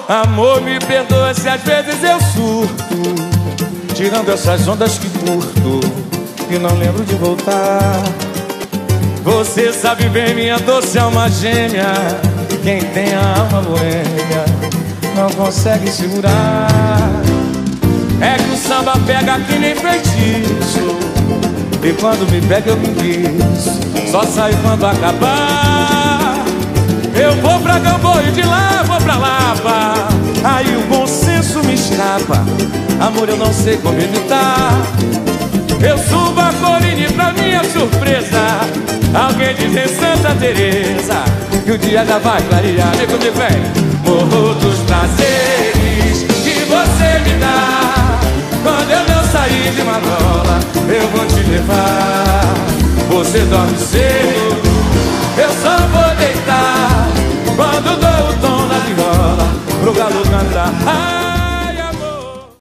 Amor, me perdoa se às vezes eu surto, tirando essas ondas que curto e não lembro de voltar. Você sabe bem, minha doce alma gêmea, quem tem a alma boêmia não consegue segurar. É que o samba pega que nem feitiço, e quando me pega eu me enguiço, só saio quando acabar. Eu vou pra Gamboa e de lá vou pra Lapa, aí o bom senso me escapa. Amor, eu não sei como evitar. Eu subo a colina e pra minha surpresa alguém diz em Santa Teresa que o dia já vai clarear. Vem comigo, vem. Morro dos prazeres que você me dá, quando eu não sair de Marola eu vou te levar. Você dorme cedo